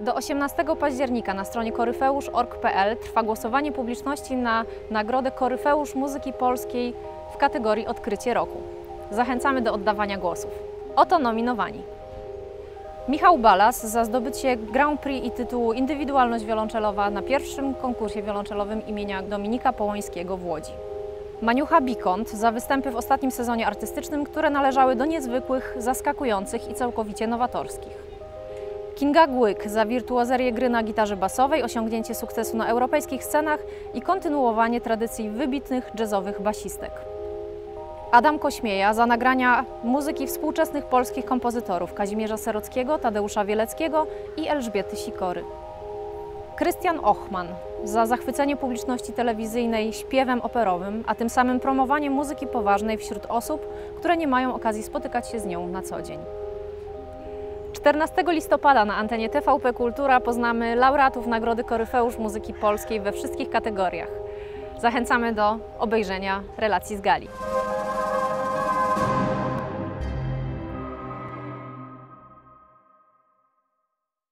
Do 18 października na stronie koryfeusz.org.pl trwa głosowanie publiczności na nagrodę Koryfeusz Muzyki Polskiej w kategorii Odkrycie Roku. Zachęcamy do oddawania głosów. Oto nominowani. Michał Balas za zdobycie Grand Prix i tytułu Indywidualność wiolonczelowa na pierwszym konkursie wiolonczelowym imienia Dominika Połońskiego w Łodzi. Maniucha Bikont za występy w ostatnim sezonie artystycznym, które należały do niezwykłych, zaskakujących i całkowicie nowatorskich. Kinga Głyk za wirtuozerię gry na gitarze basowej, osiągnięcie sukcesu na europejskich scenach i kontynuowanie tradycji wybitnych jazzowych basistek. Adam Kośmieja za nagrania muzyki współczesnych polskich kompozytorów Kazimierza Serockiego, Tadeusza Wieleckiego i Elżbiety Sikory. Krystian Ochman za zachwycenie publiczności telewizyjnej śpiewem operowym, a tym samym promowanie muzyki poważnej wśród osób, które nie mają okazji spotykać się z nią na co dzień. 14 listopada na antenie TVP Kultura poznamy laureatów Nagrody Koryfeusz Muzyki Polskiej we wszystkich kategoriach. Zachęcamy do obejrzenia relacji z gali.